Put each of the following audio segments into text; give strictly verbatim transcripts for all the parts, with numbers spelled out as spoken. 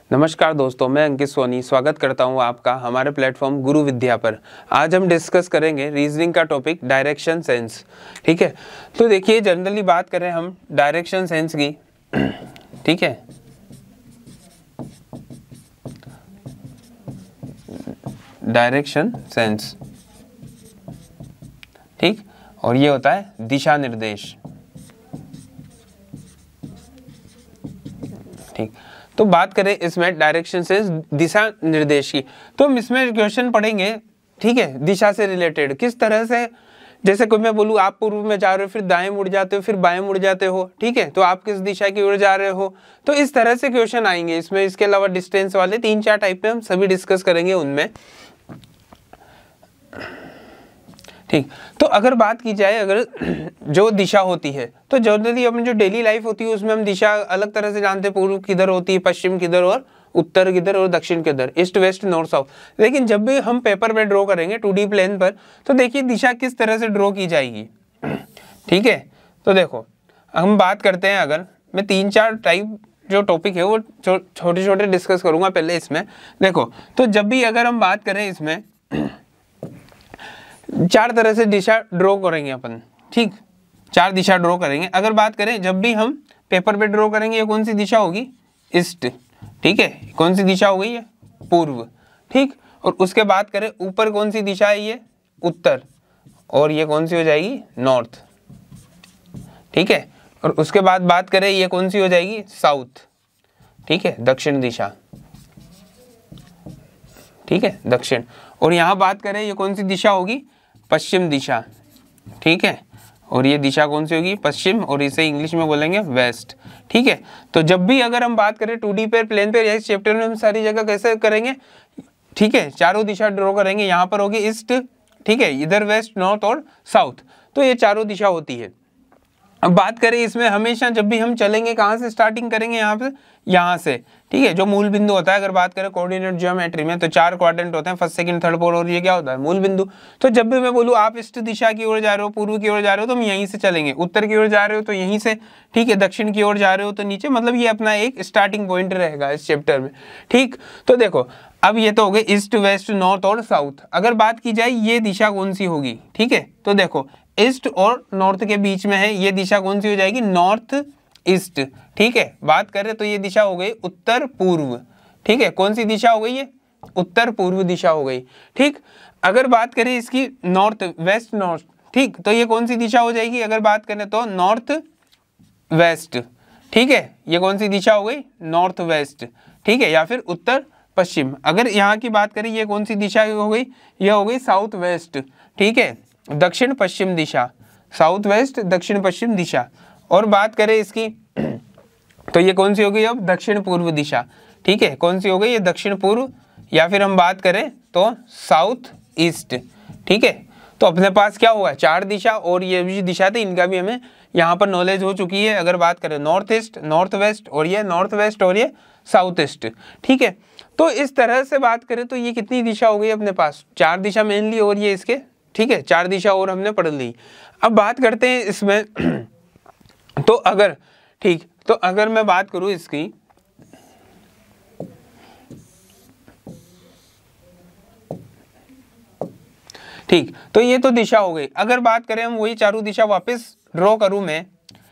नमस्कार दोस्तों, मैं अंकित सोनी स्वागत करता हूं आपका हमारे प्लेटफॉर्म गुरु विद्या पर। आज हम डिस्कस करेंगे रीजनिंग का टॉपिक डायरेक्शन सेंस। ठीक है, तो देखिए जनरली बात करें हम डायरेक्शन सेंस की। ठीक है, डायरेक्शन सेंस, ठीक, और ये होता है दिशा निर्देश। ठीक, तो बात करें इसमें डायरेक्शन सेंस दिशा निर्देश की, तो हम इसमें क्वेश्चन पढ़ेंगे। ठीक है, दिशा से रिलेटेड किस तरह से, जैसे कोई मैं बोलूँ आप पूर्व में जा रहे हो, फिर दाएं मुड़ जाते हो, फिर बाएं मुड़ जाते हो। ठीक है, तो आप किस दिशा की ओर जा रहे हो, तो इस तरह से क्वेश्चन आएंगे इसमें। इसके अलावा डिस्टेंस वाले तीन चार टाइप में हम सभी डिस्कस करेंगे उनमें। ठीक, तो अगर बात की जाए, अगर जो दिशा होती है, तो जनरली अपनी जो डेली लाइफ होती है उसमें हम दिशा अलग तरह से जानते हैं। पूर्व किधर होती है, पश्चिम किधर, और उत्तर किधर, और दक्षिण किधर, ईस्ट वेस्ट नॉर्थ साउथ। लेकिन जब भी हम पेपर पे ड्रॉ करेंगे टू डी प्लेन पर, तो देखिए दिशा किस तरह से ड्रॉ की जाएगी। ठीक है, तो देखो हम बात करते हैं, अगर मैं तीन चार टाइप जो टॉपिक है वो छोटे छोटे डिस्कस करूंगा पहले इसमें। देखो, तो जब भी अगर हम बात करें इसमें चार तरह से दिशा ड्रॉ करेंगे अपन। ठीक, चार दिशा ड्रॉ करेंगे। अगर बात करें जब भी हम पेपर पे ड्रॉ करेंगे, ये कौन सी दिशा होगी, ईस्ट। ठीक है, कौन सी दिशा हो गई है, पूर्व। ठीक, और उसके बात करें ऊपर कौन सी दिशा है, ये उत्तर, और ये कौन सी हो जाएगी, नॉर्थ। ठीक है, और उसके बाद बात करें ये कौन सी हो जाएगी, साउथ। ठीक है, दक्षिण दिशा। ठीक है, दक्षिण। और यहाँ बात करें ये कौन सी दिशा होगी, पश्चिम दिशा। ठीक है, और ये दिशा कौन सी होगी, पश्चिम, और इसे इंग्लिश में बोलेंगे वेस्ट। ठीक है, तो जब भी अगर हम बात करें टू डी पे प्लेन पे, इस चैप्टर में हम सारी जगह कैसे करेंगे। ठीक है, चारों दिशा ड्रॉ करेंगे। यहाँ पर होगी ईस्ट, ठीक है, इधर वेस्ट, नॉर्थ और साउथ, तो ये चारों दिशा होती है। अब बात करें इसमें, हमेशा जब भी हम चलेंगे कहाँ से स्टार्टिंग करेंगे, यहाँ पे, यहाँ से। ठीक है, जो मूल बिंदु होता है, अगर बात करें कोऑर्डिनेट ज्योमेट्री में, तो चार क्वाड्रेंट होते हैं, फर्स्ट सेकंड थर्ड फोर्थ, और ये क्या होता है, मूल बिंदु। तो जब भी मैं बोलूँ आप ईस्ट दिशा की ओर जा रहे हो, पूर्व की ओर जा रहे हो, तो हम यहीं से चलेंगे। उत्तर की ओर जा रहे हो तो यहीं से। ठीक है, दक्षिण की ओर जा रहे हो तो नीचे, मतलब ये अपना एक स्टार्टिंग पॉइंट रहेगा इस चैप्टर में। ठीक, तो देखो अब ये तो हो गए ईस्ट वेस्ट नॉर्थ और साउथ। अगर बात की जाए ये दिशा कौन सी होगी, ठीक है, तो देखो ईस्ट और नॉर्थ के बीच में है, ये दिशा कौन सी हो जाएगी, नॉर्थ ईस्ट। ठीक है, बात करें तो ये दिशा हो गई उत्तर पूर्व। ठीक है, कौन सी दिशा हो गई, ये उत्तर पूर्व दिशा हो गई। ठीक, अगर बात करें इसकी नॉर्थ वेस्ट नॉर्थ, ठीक, तो ये कौन सी दिशा हो जाएगी, अगर बात करें तो नॉर्थ वेस्ट। ठीक है, ये कौन सी दिशा हो गई, नॉर्थ वेस्ट। ठीक है, या फिर उत्तर पश्चिम। अगर यहाँ की बात करें ये कौन सी दिशा हो गई, ये हो गई साउथ वेस्ट। ठीक है, दक्षिण पश्चिम दिशा, साउथ वेस्ट दक्षिण पश्चिम दिशा। और बात करें इसकी तो ये कौन सी हो गई, अब दक्षिण पूर्व दिशा। ठीक है, कौन सी हो गई, ये दक्षिण पूर्व, या फिर हम बात करें तो साउथ ईस्ट। ठीक है, तो अपने पास क्या हुआ, चार दिशा, और ये भी दिशा थी, इनका भी हमें यहाँ पर नॉलेज हो चुकी है। अगर बात करें नॉर्थ ईस्ट, नॉर्थ वेस्ट, और ये नॉर्थ वेस्ट, और ये साउथ ईस्ट। ठीक है, तो इस तरह से बात करें तो ये कितनी दिशा हो गई अपने पास, चार दिशा मेनली, और ये इसके, ठीक है, चार दिशा और हमने पढ़ ली। अब बात करते हैं इसमें तो अगर, ठीक, तो अगर मैं बात करूं इसकी, ठीक, तो ये तो दिशा हो गई। अगर बात करें हम वही चारों दिशा वापस ड्रॉ करूं मैं,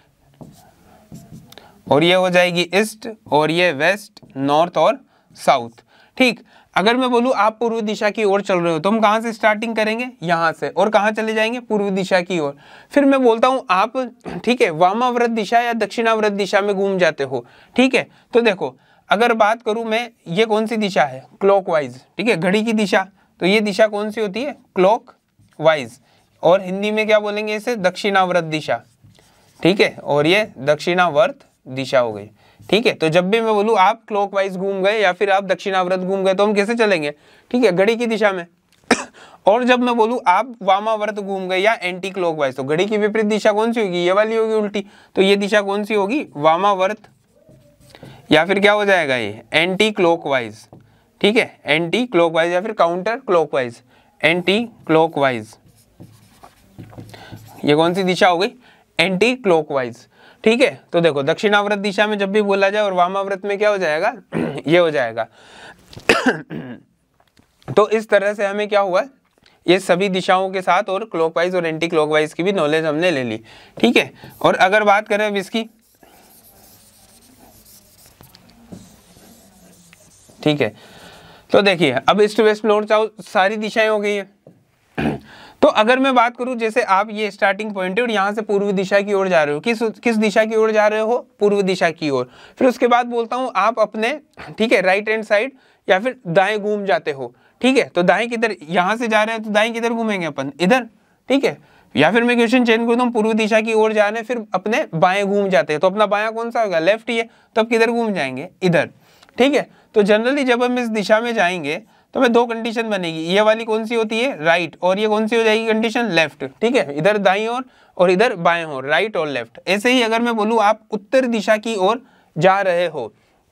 और ये हो जाएगी ईस्ट, और ये वेस्ट नॉर्थ और साउथ। ठीक, अगर मैं बोलूँ आप पूर्व दिशा की ओर चल रहे हो, तो हम कहाँ से स्टार्टिंग करेंगे, यहाँ से, और कहाँ चले जाएंगे, पूर्व दिशा की ओर। फिर मैं बोलता हूँ आप, ठीक है, वामाव्रत दिशा या दक्षिणाव्रत दिशा में घूम जाते हो। ठीक है, तो देखो अगर बात करूँ मैं, ये कौन सी दिशा है, क्लॉकवाइज। ठीक है, घड़ी की दिशा, तो ये दिशा कौन सी होती है, क्लॉक वाइज, और हिंदी में क्या बोलेंगे इसे, दक्षिणाव्रत दिशा। ठीक है, और ये दक्षिणावर्त दिशा हो गई। ठीक है, तो जब भी मैं बोलूँ आप क्लॉकवाइज घूम गए या फिर आप दक्षिणावर्त घूम गए, तो हम कैसे चलेंगे, ठीक है, घड़ी की दिशा में। और जब मैं बोलूँ आप वामावर्त घूम गए या एंटी क्लॉकवाइज, तो घड़ी की विपरीत दिशा कौन सी होगी, ये वाली होगी, उल्टी। तो ये दिशा कौन सी होगी, वामावर्त, या फिर क्या हो जाएगा, ये एंटी क्लॉकवाइज। ठीक है, एंटी क्लॉकवाइज या फिर काउंटर क्लॉकवाइज, एंटी क्लॉकवाइज, ये कौन सी दिशा हो गई, एंटी क्लॉकवाइज। ठीक है। तो देखो दक्षिणावर्त दिशा में जब भी बोला जाए और वामावर्त में क्या हो जाएगा ये हो जाएगा। तो इस तरह से हमें क्या हुआ, ये सभी दिशाओं के साथ और क्लॉकवाइज और एंटी क्लॉकवाइज की भी नॉलेज हमने ले ली, ठीक है। और अगर बात करें अब इसकी, ठीक है, तो देखिए अब ईस्ट वेस्ट नॉर्थ साउथ सारी दिशाएं हो गई है। तो अगर मैं बात करूं, जैसे आप ये स्टार्टिंग पॉइंट है और यहाँ से पूर्व दिशा की ओर जा रहे हो, किस किस दिशा की ओर जा रहे हो, पूर्व दिशा की ओर। फिर उसके बाद बोलता हूँ आप अपने, ठीक है, राइट हैंड साइड या फिर दाएं घूम जाते हो, ठीक है। तो दाएं किधर, यहाँ से जा रहे हैं तो दाएं किधर घूमेंगे अपन, इधर, ठीक है। या फिर मैं क्वेश्चन चेंज करता हूँ, पूर्व दिशा की ओर जा रहे हैं फिर अपने बाएं घूम जाते हैं, तो अपना बायां कौन सा होगा, लेफ्ट ही है, तो अब किधर घूम जाएंगे, इधर, ठीक है। तो जनरली जब हम इस दिशा में जाएंगे तो हमें दो कंडीशन बनेगी, ये वाली कौन सी होती है, राइट, और ये कौन सी हो जाएगी कंडीशन, लेफ्ट, ठीक है। इधर दाईं ओर और इधर बाएं ओर, राइट और लेफ्ट। ऐसे ही अगर मैं बोलूँ आप उत्तर दिशा की ओर जा रहे हो,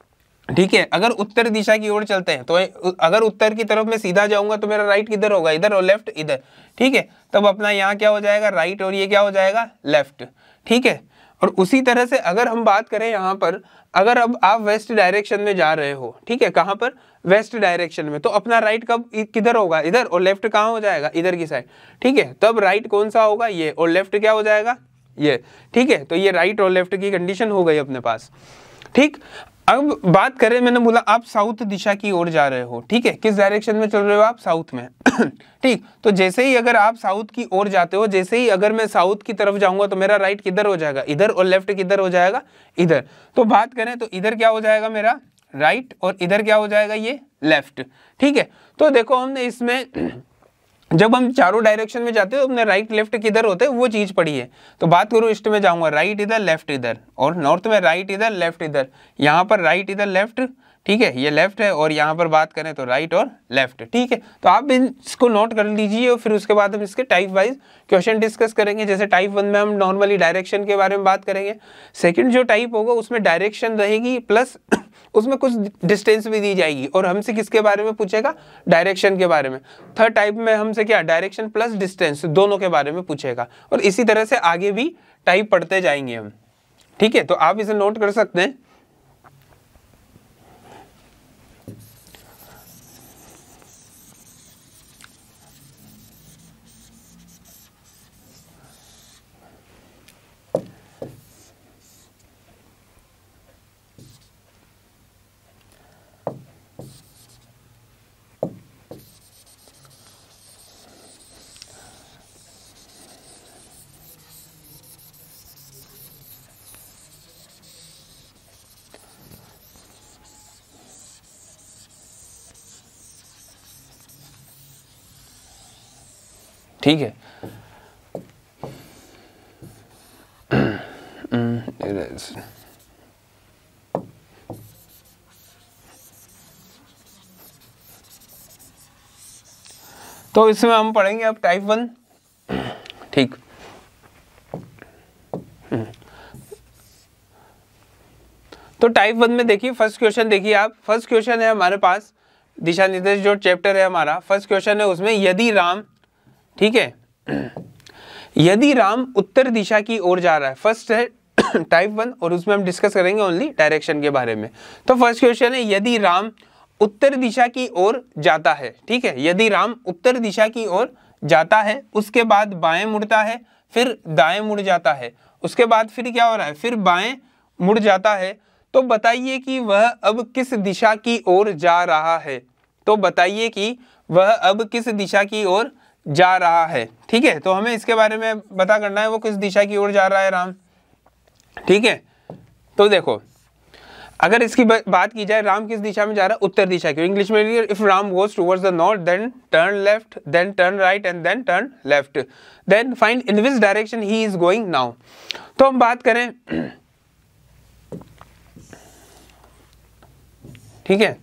ठीक है, अगर उत्तर दिशा की ओर चलते हैं, तो अगर उत्तर की तरफ मैं सीधा जाऊंगा तो मेरा राइट किधर होगा, इधर, और लेफ्ट इधर, ठीक है। तब अपना यहाँ क्या हो जाएगा, राइट, और ये क्या हो जाएगा, लेफ्ट, ठीक है। और उसी तरह से अगर हम बात करें यहाँ पर, अगर अब आप वेस्ट डायरेक्शन में जा रहे हो, ठीक है, कहाँ पर, वेस्ट डायरेक्शन में, तो अपना राइट कब किधर होगा, इधर, और लेफ्ट कहाँ हो जाएगा, इधर की साइड, ठीक है। तब राइट कौन सा होगा, ये, और लेफ्ट क्या हो जाएगा, ये, ठीक है। तो ये राइट और लेफ्ट की कंडीशन हो गई अपने पास, ठीक। अब बात करें, मैंने बोला आप साउथ दिशा की ओर जा रहे हो, ठीक है, किस डायरेक्शन में चल रहे हो आप, साउथ में, ठीक। तो जैसे ही अगर आप साउथ की ओर जाते हो, जैसे ही अगर मैं साउथ की तरफ जाऊंगा तो मेरा राइट किधर हो जाएगा, इधर, और लेफ्ट किधर हो जाएगा, इधर। तो बात करें तो इधर क्या हो जाएगा मेरा राइट, और इधर क्या हो जाएगा ये लेफ्ट, ठीक है। तो देखो हमने इसमें जब हम चारों डायरेक्शन में जाते हो, हमने राइट लेफ्ट किधर होते हैं वो चीज पढ़ी है। तो बात करूँ ईस्ट में जाऊंगा, राइट इधर, लेफ्ट इधर, और नॉर्थ में राइट इधर, लेफ्ट इधर, यहाँ पर राइट इधर, लेफ्ट, ठीक है, ये लेफ्ट है, और यहाँ पर बात करें तो राइट और लेफ्ट, ठीक है। तो आप इसको नोट कर लीजिए और फिर उसके बाद हम इसके टाइप वाइज क्वेश्चन डिस्कस करेंगे। जैसे टाइप वन में हम नॉर्मली डायरेक्शन के बारे में बात करेंगे, सेकंड जो टाइप होगा उसमें डायरेक्शन रहेगी प्लस उसमें कुछ डिस्टेंस भी दी जाएगी, और हमसे किसके बारे में पूछेगा, डायरेक्शन के बारे में। थर्ड टाइप में हमसे क्या, डायरेक्शन प्लस डिस्टेंस दोनों के बारे में पूछेगा, और इसी तरह से आगे भी टाइप पढ़ते जाएंगे हम, ठीक है। तो आप इसे नोट कर सकते हैं। ठीक है, तो इसमें हम पढ़ेंगे अब टाइप वन, ठीक। तो टाइप वन में देखिए फर्स्ट क्वेश्चन, देखिए आप, फर्स्ट क्वेश्चन है हमारे पास दिशा निर्देश जो चैप्टर है हमारा, फर्स्ट क्वेश्चन है उसमें, यदि राम, ठीक है, यदि राम उत्तर दिशा की ओर जा रहा है, फर्स्ट है टाइप वन, और उसमें हम डिस्कस करेंगे ओनली डायरेक्शन के बारे में। तो फर्स्ट क्वेश्चन है, यदि राम उत्तर दिशा की ओर जाता है, ठीक है, यदि राम उत्तर दिशा की ओर जाता है, उसके बाद बाएं मुड़ता है, फिर दाएं मुड़ जाता है, उसके बाद फिर क्या हो रहा है, फिर बाएं मुड़ जाता है, तो बताइए कि वह अब किस दिशा की ओर जा रहा है। तो बताइए कि वह अब किस दिशा की ओर जा रहा है, ठीक है। तो हमें इसके बारे में पता करना है वो किस दिशा की ओर जा रहा है राम, ठीक है। तो देखो अगर इसकी बात की जाए, राम किस दिशा में जा रहा है, उत्तर दिशा की। इंग्लिश में if Ram goes towards the north then turn left, then turn right and then turn left, then find in which direction he is going now. तो हम बात करें, ठीक है,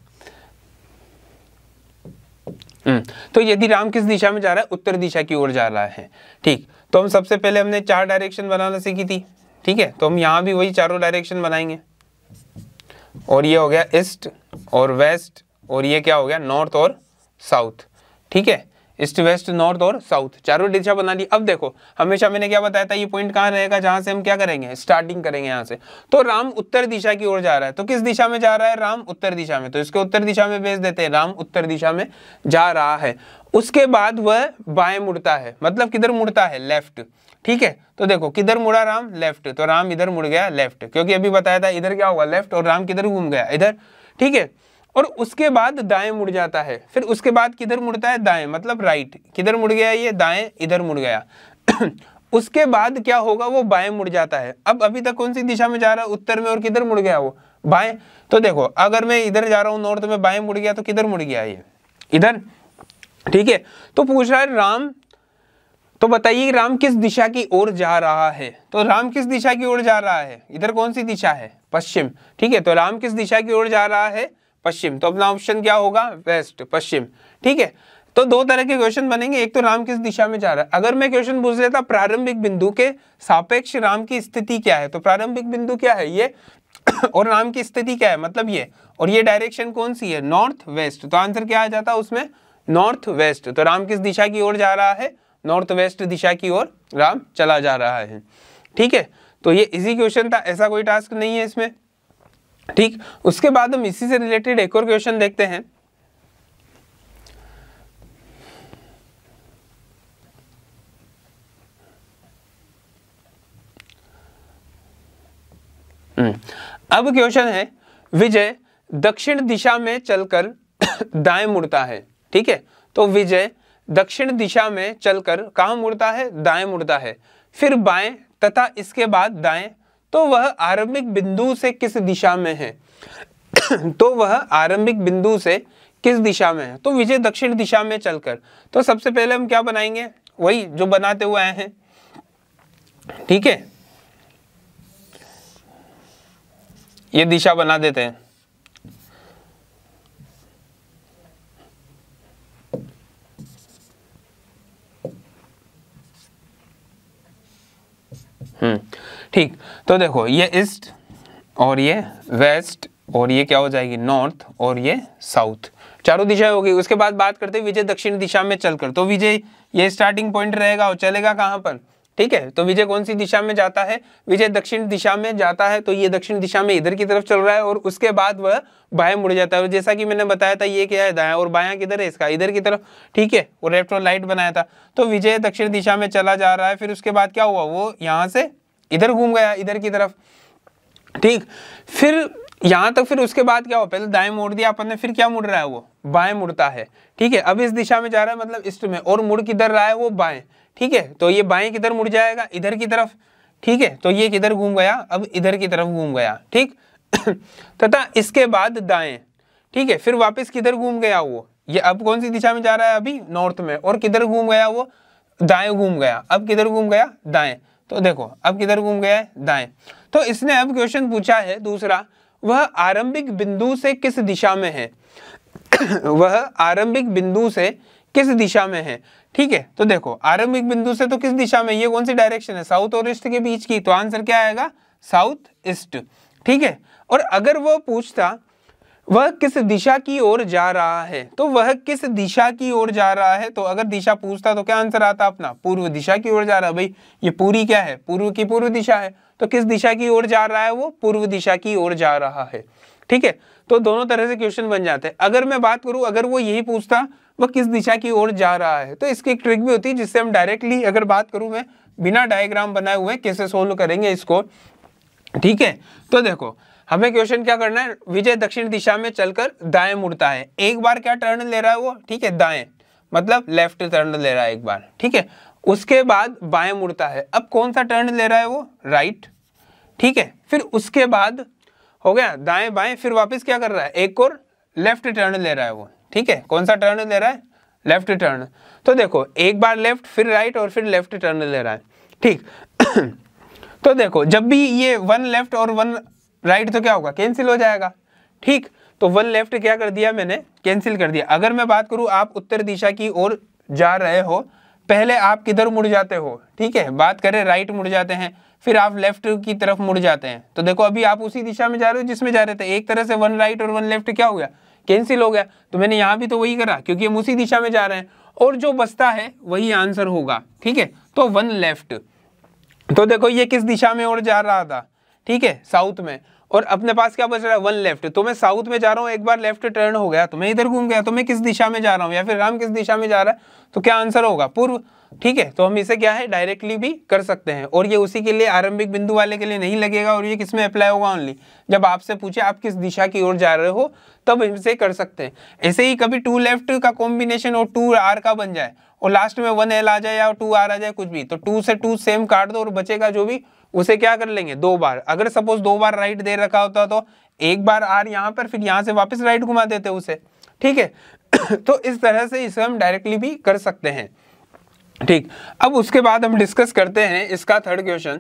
तो यदि राम किस दिशा में जा रहा है, उत्तर दिशा की ओर जा रहा है, ठीक। तो हम सबसे पहले हमने चार डायरेक्शन बनाना सीखी थी, ठीक है। तो हम यहाँ भी वही चारों डायरेक्शन बनाएंगे, और ये हो गया ईस्ट और वेस्ट, और ये क्या हो गया नॉर्थ और साउथ, ठीक है। ईस्ट वेस्ट नॉर्थ और साउथ, चारों दिशा बना ली। अब देखो हमेशा मैंने क्या बताया था, ये पॉइंट कहाँ रहेगा जहां से हम क्या करेंगे, स्टार्टिंग करेंगे यहाँ से। तो राम उत्तर दिशा की ओर जा रहा है, तो किस दिशा में जा रहा है, राम उत्तर दिशा में, तो इसको उत्तर दिशा में भेज देते हैं, राम उत्तर दिशा में जा रहा है। उसके बाद वह बाएं मुड़ता है, मतलब किधर मुड़ता है, लेफ्ट, ठीक है। तो देखो किधर मुड़ा राम, लेफ्ट, तो राम इधर मुड़ गया लेफ्ट, क्योंकि अभी बताया था इधर क्या होगा, लेफ्ट, और राम किधर घूम गया, इधर, ठीक है। और उसके बाद दाएं मुड़ जाता है, फिर उसके बाद किधर मुड़ता है, दाएं, मतलब राइट, किधर मुड़ गया ये, दाएं, इधर मुड़ गया उसके बाद क्या होगा, वो बाएं मुड़ जाता है। अब अभी तक कौन सी दिशा में जा रहा है, उत्तर में, और किधर मुड़ गया वो, बाएं। तो देखो अगर मैं इधर जा रहा हूँ नॉर्थ में, बाएं मुड़ गया, तो किधर मुड़ गया ये, इधर, ठीक है। तो पूछ रहा है राम, तो बताइए राम किस दिशा की ओर जा रहा है, तो राम किस दिशा की ओर जा रहा है, इधर कौन सी दिशा है, पश्चिम, ठीक है। तो राम किस दिशा की ओर जा रहा है, पश्चिम, तो अपना ऑप्शन क्या होगा, वेस्ट, पश्चिम, ठीक है। तो दो तरह के क्वेश्चन बनेंगे, एक तो राम किस दिशा में जा रहा है। अगर मैं क्वेश्चन पूछ लेता प्रारंभिक बिंदु के सापेक्ष राम की स्थिति क्या है, तो प्रारंभिक बिंदु क्या है ये और राम की स्थिति क्या है, मतलब ये, और ये डायरेक्शन कौन सी है, नॉर्थ वेस्ट, तो आंसर क्या आ जाता उसमें, नॉर्थ वेस्ट। तो राम किस दिशा की ओर जा रहा है, नॉर्थ वेस्ट दिशा की ओर राम चला जा रहा है, ठीक है। तो ये इजी क्वेश्चन था, ऐसा कोई टास्क नहीं है इसमें, ठीक। उसके बाद हम इसी से रिलेटेड एक और क्वेश्चन देखते हैं। अब क्वेश्चन है, विजय दक्षिण दिशा में चलकर दाएं मुड़ता है, ठीक है। तो विजय दक्षिण दिशा में चलकर कहां मुड़ता है, दाएं मुड़ता है, फिर बाएं तथा इसके बाद दाएं, तो वह आरंभिक बिंदु से किस दिशा में है तो वह आरंभिक बिंदु से किस दिशा में है, तो विजय दक्षिण दिशा में चलकर। तो सबसे पहले हम क्या बनाएंगे, वही जो बनाते हुए आए हैं, ठीक है, ये दिशा बना देते हैं। हम्म ठीक, तो देखो ये ईस्ट और ये वेस्ट और ये क्या हो जाएगी, नॉर्थ और ये साउथ, चारों दिशाएं हो गई। उसके बाद बात करते हैं विजय दक्षिण दिशा में चलकर, तो विजय ये स्टार्टिंग पॉइंट रहेगा और चलेगा कहां पर, ठीक है। तो विजय कौन सी दिशा में जाता है, विजय दक्षिण दिशा में जाता है, तो ये दक्षिण दिशा में इधर की तरफ चल रहा है, और उसके बाद वह बाएं मुड़ जाता है। जैसा कि मैंने बताया था ये क्या है, दायां, और बायां किधर है इसका, इधर की तरफ, ठीक है, और लेफ्ट और राइट बनाया था। तो विजय दक्षिण दिशा में चला जा रहा है, फिर उसके बाद क्या हुआ, वो यहाँ से इधर घूम गया, इधर की तरफ, ठीक। फिर यहां तक, फिर उसके बाद क्या हुआ, पहले दाएं मोड़ दिया अपन ने, फिर क्या मुड़ रहा है, वो बाएं मुड़ता है, ठीक है। अब इस दिशा में जा रहा है, मतलब ईस्ट में, और मुड़ किधर रहा है, वो बाएं, ठीक है। तो ये बाएं किधर मुड़ जाएगा, इधर की तरफ, ठीक है। तो ये किधर घूम गया, अब इधर की तरफ घूम गया, ठीक तथा इसके बाद दाएं, ठीक है। फिर वापस किधर घूम गया वो, ये अब कौन सी दिशा में जा रहा है, अभी नॉर्थ में, और किधर घूम गया वो, दाएं घूम गया। अब किधर घूम गया, दाएं, तो देखो अब किधर घूम गया है, दाएं। तो इसने अब क्वेश्चन पूछा है दूसरा, वह आरंभिक बिंदु से किस दिशा में है वह आरंभिक बिंदु से किस दिशा में है, ठीक है। तो देखो आरंभिक बिंदु से तो किस दिशा में, ये कौन सी डायरेक्शन है, साउथ और ईस्ट के बीच की, तो आंसर क्या आएगा, साउथ ईस्ट, ठीक है। और अगर वो पूछता वह किस दिशा की ओर जा रहा है, तो वह किस दिशा की ओर जा रहा है, तो अगर दिशा पूछता तो क्या आंसर आता अपना, पूर्व दिशा की ओर जा रहा है। भाई ये पूरी क्या है, पूर्व की पूर्व दिशा है, तो किस दिशा की ओर जा रहा है, वो पूर्व दिशा की ओर जा रहा है, ठीक है। तो दोनों तरह से क्वेश्चन बन जाते हैं। अगर मैं बात करूं, अगर वो यही पूछता वह किस दिशा की ओर जा रहा है, तो इसकी एक ट्रिक भी होती है जिससे हम डायरेक्टली, अगर बात करूं मैं बिना डायग्राम बनाए हुए कैसे सोल्व करेंगे इसको, ठीक है। तो देखो हमें क्वेश्चन क्या करना है, विजय दक्षिण दिशा में चलकर दाएं मुड़ता है, एक बार क्या टर्न ले रहा है वो, ठीक है, दाएं, मतलब लेफ्ट टर्न ले रहा है एक बार, ठीक है। उसके बाद बाएं मुड़ता है, अब कौन सा टर्न ले रहा है वो, राइट, ठीक है। फिर उसके बाद हो गया दाएं बाएं, फिर वापस क्या कर रहा है, एक और लेफ्ट टर्न ले रहा है वो, ठीक है। कौन सा टर्न ले रहा है, लेफ्ट टर्न। तो देखो एक बार लेफ्ट, फिर राइट, और फिर लेफ्ट टर्न ले रहा है, ठीक तो देखो जब भी ये वन लेफ्ट और वन राइट तो क्या होगा, कैंसिल हो जाएगा, ठीक। तो वन लेफ्ट क्या कर दिया मैंने, कैंसिल कर दिया। अगर मैं बात करूं, आप उत्तर दिशा की ओर जा रहे हो, पहले आप किधर मुड़ जाते हो, ठीक है, बात करें राइट मुड़ जाते हैं, फिर आप लेफ्ट की तरफ मुड़ जाते हैं। तो देखो अभी आप उसी दिशा में जा रहे हो जिसमें जा रहे थे, एक तरह से वन राइट और वन लेफ्ट क्या हो गया, कैंसिल हो गया। तो मैंने यहाँ भी तो वही करा, क्योंकि हम उसी दिशा में जा रहे हैं। और जो बचता है वही आंसर होगा, ठीक है। तो वन लेफ्ट, तो देखो ये किस दिशा में और जा रहा था, ठीक है, साउथ में, और अपने पास क्या बच रहा है, वन लेफ्ट। तो मैं साउथ में जा रहा हूँ, एक बार लेफ्ट टर्न हो गया तो मैं इधर घूम गया, तो मैं किस दिशा में जा रहा हूँ, या फिर राम किस दिशा में जा रहा है, तो क्या आंसर होगा, पूर्व, ठीक है। तो हम इसे क्या है डायरेक्टली भी कर सकते हैं, और ये उसी के लिए आरंभिक बिंदु वाले के लिए नहीं लगेगा, और ये किस में अप्लाई होगा, ओनली जब आपसे पूछे आप किस दिशा की ओर जा रहे हो तब इसे कर सकते हैं। ऐसे ही कभी टू लेफ्ट का कॉम्बिनेशन और टू आर का बन जाए और लास्ट में वन एल आ जाए या टू आर आ जाए, कुछ भी, तो टू से टू सेम काट दो और बचेगा जो भी उसे क्या कर लेंगे दो बार। अगर सपोज दो बार राइट दे रखा होता तो एक बार आर यहाँ पर, फिर यहाँ से वापस राइट घुमा देते उसे, ठीक है। तो इस तरह से इसे हम डायरेक्टली भी कर सकते हैं, ठीक। अब उसके बाद हम डिस्कस करते हैं इसका थर्ड क्वेश्चन।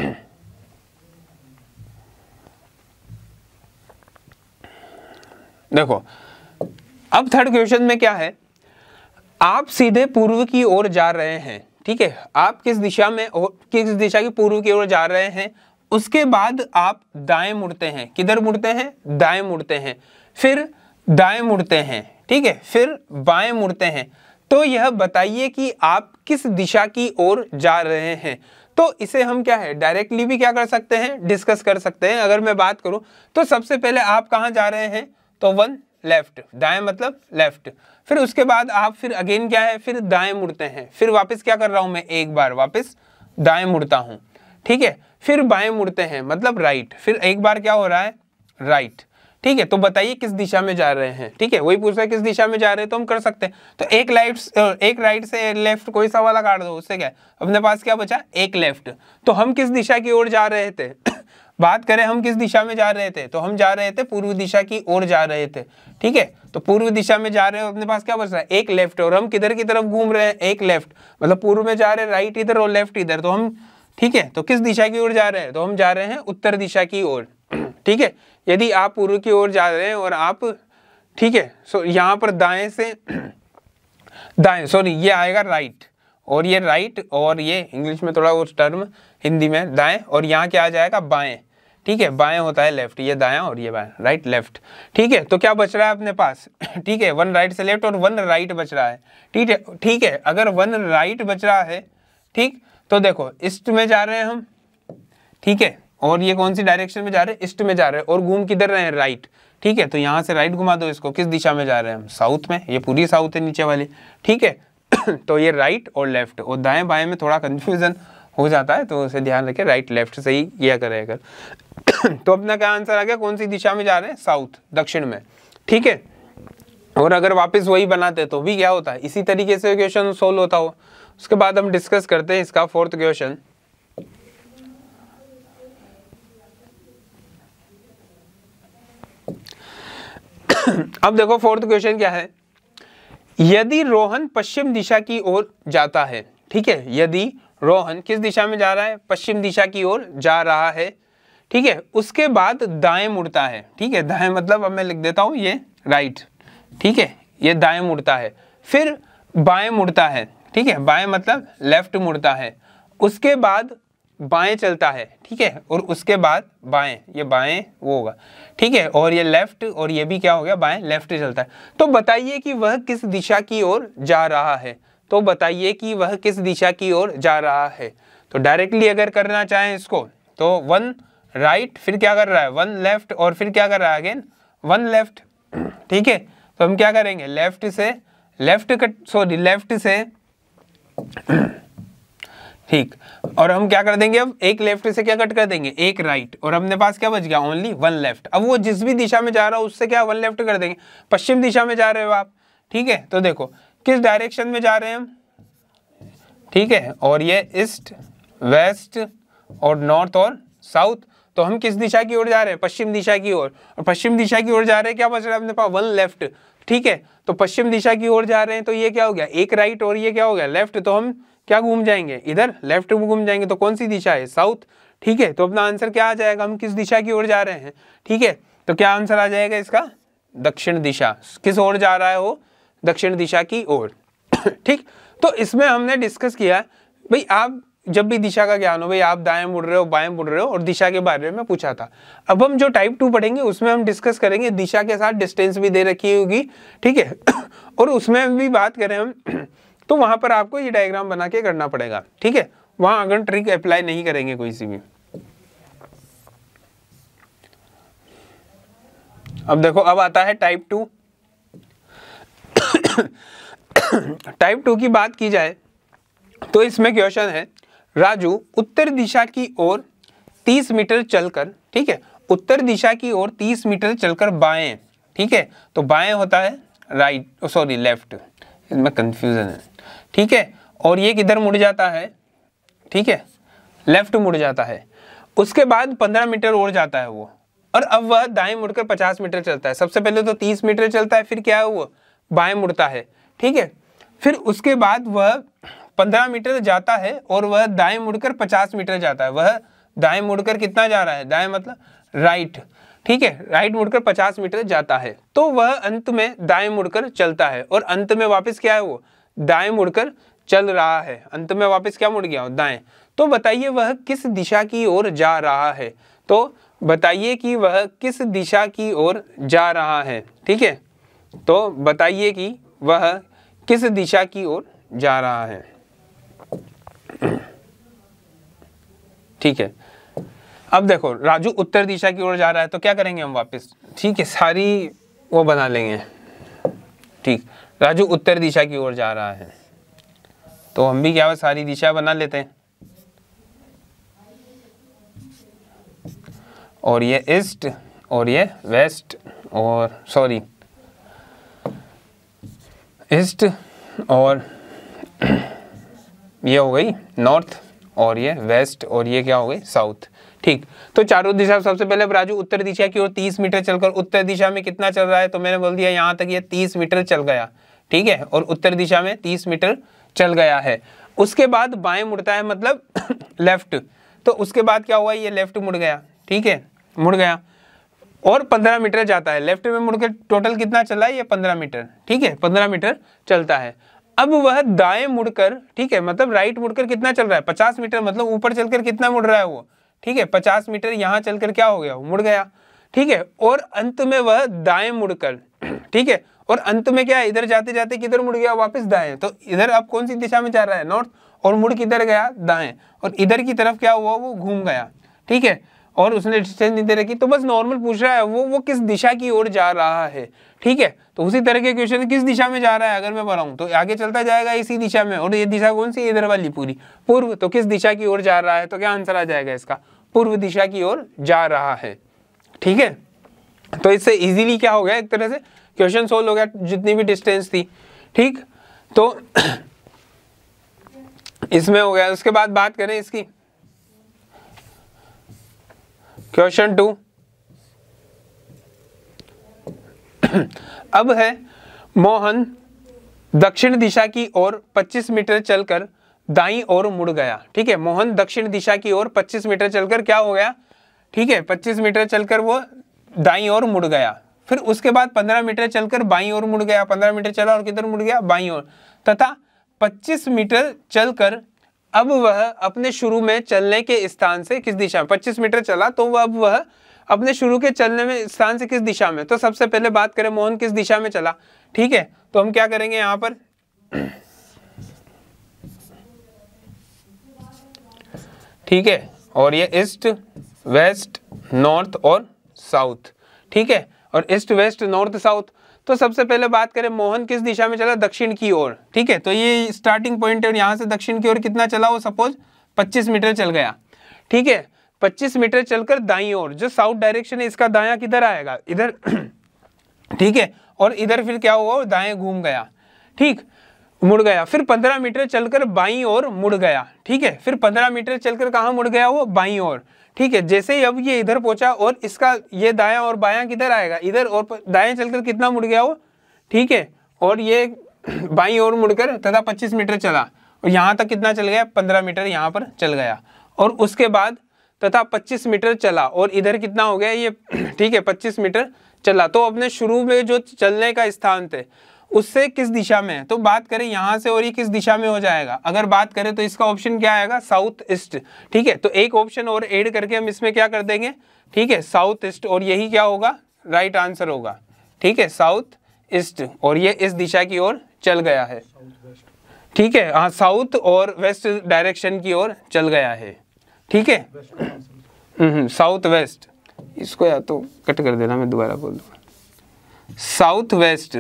देखो अब थर्ड क्वेश्चन में क्या है, आप सीधे पूर्व की ओर जा रहे हैं, ठीक है, आप किस दिशा में और किस दिशा की पूर्व की ओर जा रहे हैं, उसके बाद आप दाएं मुड़ते हैं, किधर मुड़ते हैं, दाएं मुड़ते हैं, फिर दाएं मुड़ते हैं, ठीक है, फिर बाएं मुड़ते हैं। तो यह बताइए कि आप किस दिशा की ओर जा रहे हैं। तो इसे हम क्या है डायरेक्टली भी क्या कर सकते हैं, डिस्कस कर सकते हैं। अगर मैं बात करूं तो सबसे पहले आप कहां जा रहे हैं, तो वन लेफ्ट, दाएं मतलब लेफ्ट, फिर उसके बाद आप फिर अगेन क्या है, फिर दाएं मुड़ते हैं, फिर वापस क्या कर रहा हूं मैं, एक बार वापस दाएं मुड़ता हूं, ठीक है, फिर बाएं मुड़ते हैं मतलब राइट, फिर एक बार क्या हो रहा है, राइट, ठीक है। तो बताइए किस दिशा में जा रहे हैं, ठीक है, वही पूछ रहा है किस दिशा में जा रहे हैं, तो हम कर सकते हैं। तो एक राइट एक राइट से लेफ्ट कोई सा वाला काट दो, उससे क्या है, अपने पास क्या बचा, एक लेफ्ट। तो हम किस दिशा की ओर जा रहे थे बात करें हम किस दिशा में जा रहे थे, तो हम जा रहे थे पूर्व दिशा की ओर जा रहे थे, ठीक है। तो पूर्व दिशा में जा रहे हो, अपने पास क्या बच रहा है, एक लेफ्ट, और हम किधर की तरफ घूम रहे हैं, एक लेफ्ट, मतलब पूर्व में जा रहे हैं, राइट इधर और लेफ्ट इधर, तो हम, ठीक है, तो किस दिशा की ओर जा रहे हैं, तो हम जा रहे हैं उत्तर दिशा की ओर, ठीक है। यदि आप पूर्व की ओर जा रहे हैं और आप, ठीक है, सो यहाँ पर दाएं से दाएं, सॉरी ये आएगा राइट, और ये राइट, और ये इंग्लिश में थोड़ा वो टर्म हिंदी में दाएं, और यहाँ क्या आ जाएगा बाएं, ठीक है, बाएं होता है लेफ्ट, ये दायां और ये बाएं, राइट लेफ्ट, ठीक है। तो क्या बच रहा है अपने पास, ठीक है, वन राइट से लेफ्ट और वन राइट बच रहा है, ठीक है, ठीक है। अगर वन राइट बच रहा है, ठीक, तो देखो ईस्ट में जा रहे हैं हम, ठीक है, और ये कौन सी डायरेक्शन में जा रहे हैं, ईस्ट में जा रहे हैं, और घूम किधर रहे हैं, राइट, ठीक है। तो यहाँ से राइट घुमा दो इसको, किस दिशा में जा रहे हैं हम, साउथ में, ये पूरी साउथ है नीचे वाली, ठीक है। तो ये राइट और लेफ्ट, और दाएं बाएं में थोड़ा कंफ्यूजन हो जाता है, तो उसे ध्यान रखें, राइट लेफ्ट से ही किया करें अगर। तो अपना क्या आंसर आ गया, कौन सी दिशा में जा रहे हैं, साउथ, दक्षिण में, ठीक है। और अगर वापस वही बनाते तो भी क्या होता है, इसी तरीके से क्वेश्चन सोल्व होता हो। उसके बाद हम डिस्कस करते हैं इसका फोर्थ क्वेश्चन। अब देखो फोर्थ क्वेश्चन क्या है, यदि रोहन पश्चिम दिशा की ओर जाता है, ठीक है, यदि रोहन किस दिशा में जा रहा है, पश्चिम दिशा की ओर जा रहा है, ठीक है, उसके बाद दाएं मुड़ता है, ठीक है, दाएं मतलब अब मैं लिख देता हूं ये राइट, ठीक है, ये दाएं मुड़ता है, फिर बाएं मुड़ता है, ठीक है, बाएं मतलब लेफ्ट मुड़ता है, उसके बाद बाएं चलता है, ठीक है, और उसके बाद बाएं, ये बाएं वो होगा, ठीक है, और ये लेफ्ट, और ये भी क्या हो गया, बाएं लेफ्ट चलता है। तो बताइए कि वह किस दिशा की ओर जा रहा है, तो बताइए कि वह किस दिशा की ओर जा रहा है। तो डायरेक्टली अगर करना चाहें इसको, तो वन राइट, फिर क्या कर रहा है, वन लेफ्ट, और फिर क्या कर रहा है अगेन वन लेफ्ट, ठीक है। तो हम क्या करेंगे, लेफ्ट से लेफ्ट कट, सॉरी लेफ्ट से, ठीक, और हम क्या कर देंगे, अब एक लेफ्ट से क्या कट कर देंगे, एक राइट, और अपने पास क्या बच गया, ओनली वन लेफ्ट। अब वो जिस भी दिशा में जा रहा हो उससे क्या वन लेफ्ट कर देंगे, पश्चिम दिशा में जा रहे हो आप, ठीक है। तो देखो किस डायरेक्शन में जा रहे हैं हम, ठीक है, और ये ईस्ट वेस्ट और नॉर्थ और साउथ, तो हम किस दिशा की ओर जा रहे हैं, पश्चिम दिशा की ओर, और पश्चिम दिशा की ओर जा रहे हैं, क्या बच रहा है अपने पास, वन लेफ्ट, ठीक है। तो पश्चिम दिशा की ओर जा रहे हैं, तो ये क्या हो गया, एक राइट, और ये क्या हो गया, लेफ्ट, तो हम क्या घूम जाएंगे, इधर लेफ्ट में घूम जाएंगे, तो कौन सी दिशा है, साउथ, ठीक है। तो अपना आंसर क्या आ जाएगा, हम किस दिशा की ओर जा रहे हैं, ठीक है। तो क्या आंसर आ जाएगा इसका, दक्षिण दिशा, किस ओर जा रहा है वो, दक्षिण दिशा की ओर, ठीक। तो इसमें हमने डिस्कस किया भाई, आप जब भी दिशा का ज्ञान हो, भाई आप दाएं मुड़ रहे हो बाएं मुड़ रहे हो और दिशा के बारे में पूछा था। अब हम जो टाइप टू पढ़ेंगे उसमें हम डिस्कस करेंगे, दिशा के साथ डिस्टेंस भी दे रखी होगी, ठीक है और उसमें भी बात करें हम तो वहां पर आपको ये डायग्राम बना के करना पड़ेगा, ठीक है। वहां अगर ट्रिक अप्लाई नहीं करेंगे कोई सी भी। अब देखो, अब आता है टाइप टू। टाइप टू की बात की जाए तो इसमें क्वेश्चन है, राजू उत्तर दिशा की ओर तीस मीटर चलकर, ठीक है, उत्तर दिशा की ओर तीस मीटर चलकर बाएं, ठीक है, तो बाएं होता है राइट, सॉरी लेफ्ट, इसमें कंफ्यूजन है, ठीक है, और ये किधर मुड़ जाता है, ठीक है, लेफ्ट मुड़ जाता है। उसके बाद पंद्रह मीटर और जाता है वो, और अब वह दाएं मुड़कर पचास मीटर चलता है। सबसे पहले तो तीस मीटर चलता है, फिर क्या है वो बाएं मुड़ता है, ठीक है, फिर उसके बाद वह पंद्रह मीटर जाता है और वह दाएं मुड़कर पचास मीटर जाता है। वह दाएं मुड़कर कितना जा रहा है, दाएं मतलब राइट, ठीक है, राइट मुड़कर पचास मीटर जाता है। तो वह अंत में दाएं मुड़कर चलता है और अंत में वापस क्या है वो दाएं मुड़कर चल रहा है, अंत में वापस क्या मुड़ गया दाएं। तो बताइए वह किस दिशा की ओर जा रहा है, तो बताइए कि वह किस दिशा की ओर जा रहा है, ठीक है, तो बताइए कि वह किस दिशा की ओर जा रहा है, ठीक है। अब देखो राजू उत्तर दिशा की ओर जा रहा है, तो क्या करेंगे हम वापस, ठीक है, सारी वो बना लेंगे, ठीक, राजू उत्तर दिशा की ओर जा रहा है, तो हम भी क्या है सारी दिशा बना लेते हैं, और ये ईस्ट और ये वेस्ट, और सॉरी ईस्ट और ये हो गई नॉर्थ, और ये वेस्ट, और ये क्या हो गई साउथ, ठीक। तो चारों दिशा, सबसे पहले राजू उत्तर दिशा की ओर तीस मीटर चलकर उत्तर दिशा में कितना चल रहा है, तो मैंने बोल दिया यहाँ तक ये तीस मीटर चल गया, ठीक है, और उत्तर दिशा में तीस मीटर चल गया है। उसके बाद बाएं मुड़ता है मतलब लेफ्ट, तो उसके बाद क्या हुआ, ये लेफ्ट मुड़ गया, ठीक है, मुड़ गया और पंद्रह मीटर जाता है, लेफ्ट में मुड़ के टोटल कितना चला है, ये पंद्रह मीटर, ठीक है, पंद्रह मीटर चलता है। अब वह दाएं मुड़कर, ठीक है, मतलब राइट मुड़कर कितना चल रहा है, पचास मीटर, मतलब ऊपर चलकर कितना मुड़ रहा है वो, ठीक है, पचास मीटर यहाँ चलकर क्या हो गया, वो मुड़ गया, ठीक है, और अंत में वह दाएं मुड़कर, ठीक है, और अंत में क्या है, इधर जाते जाते किधर मुड़ गया, वापस दाएं। तो इधर अब कौन सी दिशा में जा रहा है, नॉर्थ, और मुड़ किधर गया, दाएं, और इधर की तरफ क्या हुआ, वो घूम गया, ठीक है, और उसने डिस्टेंस नहीं दे रखी, तो बस नॉर्मल पूछ रहा है वो वो किस दिशा की ओर जा रहा है, ठीक है। तो उसी तरह के क्वेश्चन किस दिशा में जा रहा है, अगर मैं बताऊं तो आगे चलता जाएगा इसी दिशा में, और ये दिशा कौन सी, इधर वाली पूरी पूर्व, तो किस दिशा की ओर जा रहा है, तो क्या आंसर आ जाएगा इसका, पूर्व दिशा की ओर जा रहा है, ठीक है। तो इससे इजीली क्या हो गया, एक तरह से क्वेश्चन सोल्व हो गया, जितनी भी डिस्टेंस थी, ठीक। तो इसमें हो गया। उसके बाद बात करें इसकी क्वेश्चन टू। अब है मोहन दक्षिण दिशा की ओर पच्चीस मीटर चलकर दाईं ओर मुड़ गया, ठीक है, मोहन दक्षिण दिशा की ओर पच्चीस मीटर चलकर क्या हो गया, ठीक है, पच्चीस मीटर चलकर वो दाईं ओर मुड़ गया। फिर उसके बाद पंद्रह मीटर चलकर बाईं ओर मुड़ गया, पंद्रह मीटर चला और किधर मुड़ गया, बाईं ओर, तथा पच्चीस मीटर चलकर अब वह अपने शुरू में चलने के स्थान से किस दिशा में, पच्चीस मीटर चला तो वह अब वह अपने शुरू के चलने में स्थान से किस दिशा में। तो सबसे पहले बात करें मोहन किस दिशा में चला, ठीक है, तो हम क्या करेंगे यहाँ पर, ठीक है, और ये ईस्ट वेस्ट नॉर्थ और साउथ, ठीक है, और ईस्ट वेस्ट नॉर्थ साउथ। तो सबसे पहले बात करें मोहन किस दिशा में चला, दक्षिण की ओर, ठीक है, तो ये स्टार्टिंग पॉइंट है और यहाँ से दक्षिण की ओर कितना चला वो, सपोज पच्चीस मीटर चल गया, ठीक है, पच्चीस मीटर चलकर दाईं ओर, जो साउथ डायरेक्शन है इसका दायां किधर आएगा, इधर, ठीक है, और इधर फिर क्या हुआ, दाएं घूम गया, ठीक, मुड़ गया। फिर पंद्रह मीटर चलकर बाईं ओर मुड़ गया, ठीक है, फिर पंद्रह मीटर चलकर कहाँ मुड़ गया वो, बाईं ओर, ठीक है। जैसे ही अब ये इधर पहुंचा और इसका ये दायां और बायां किधर आएगा, इधर, और दाएं चलकर कितना मुड़ गया वो, ठीक है, और ये बाईं ओर मुड़कर तथा पच्चीस मीटर चला और यहाँ तक कितना चल गया, पंद्रह मीटर यहाँ पर चल गया, और उसके बाद तथा पच्चीस मीटर चला और इधर कितना हो गया ये, ठीक है, पच्चीस मीटर चला। तो अपने शुरू में जो चलने का स्थान थे उससे किस दिशा में है। तो बात करें यहाँ से और ये किस दिशा में हो जाएगा, अगर बात करें तो इसका ऑप्शन क्या आएगा, साउथ ईस्ट। ठीक है, तो एक ऑप्शन और ऐड करके हम इसमें क्या कर देंगे, ठीक है, साउथ ईस्ट, और यही क्या होगा, राइट आंसर होगा। ठीक है, साउथ ईस्ट, और ये इस दिशा की ओर चल गया है। ठीक है, हाँ, साउथ और वेस्ट डायरेक्शन की ओर चल गया है। ठीक है, हम्म साउथ वेस्ट, इसको या तो कट कर देना, मैं दोबारा बोल दूंगा, साउथ वेस्ट।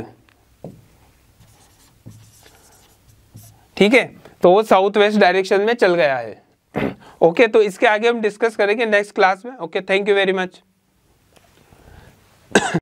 ठीक है, तो वो साउथ वेस्ट डायरेक्शन में चल गया है। ओके, तो इसके आगे हम डिस्कस करेंगे नेक्स्ट क्लास में। Okay, thank you very much.